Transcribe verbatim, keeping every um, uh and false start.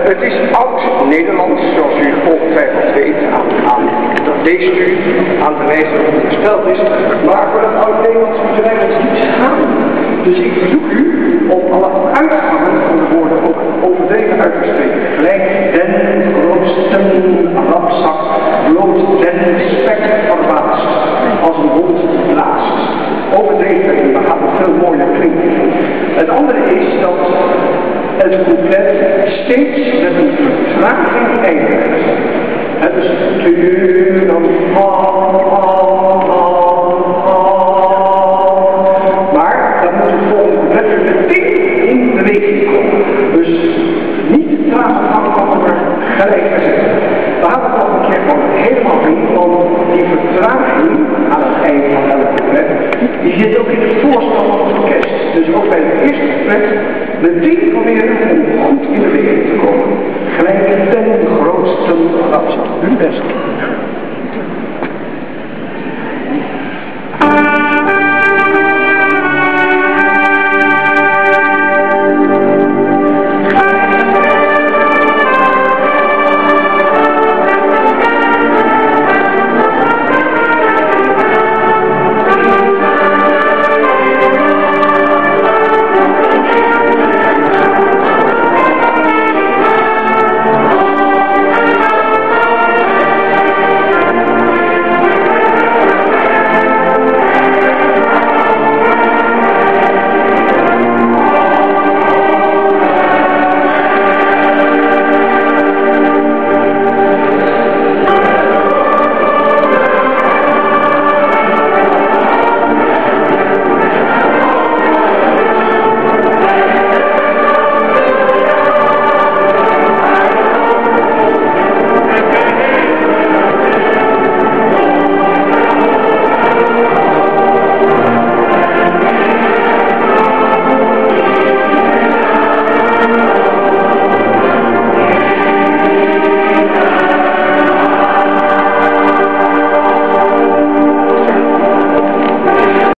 het is oud-Nederlands, zoals u ongetwijfeld weet, aan, aan deze studie, aan de wijze waarop het gesteld is. Maar voor dat oud-Nederlands moeten wij ons niet schamen. Dus ik verzoek u om alle uitgangen van de woorden ook overdreven uit te spreken. Gelijk den grootsten rapzak bloot den respect verbaast, als een hond blaast. Overdreven, maar gaat het veel mooier klinken. Het andere is dat het couplet steeds met een vertraging eindigt. Het is tuur dan maar dat moet het volgende couplet meteen in beweging komen. Dus niet traag afkomen, maar gelijk verzetten. We gaan het nog een keer van helemaal heen, want die vertraging aan het einde van elk couplet, die zit ook in de voorstand van het orkest. Dus ook bij het eerste couplet meteen proberen om goed in beweging te komen. Gelijk ten grootste rapzak. Uw best.